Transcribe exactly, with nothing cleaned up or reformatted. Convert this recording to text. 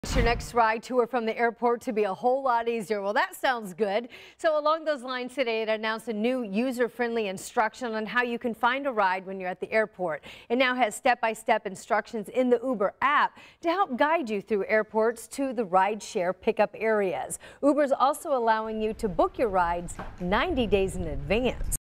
Your next ride tour from the airport to be a whole lot easier. Well, that sounds good. So along those lines today, it announced a new user-friendly instruction on how you can find a ride when you're at the airport. It now has step-by-step instructions in the Uber app to help guide you through airports to the rideshare pickup areas. Uber's also allowing you to book your rides ninety days in advance.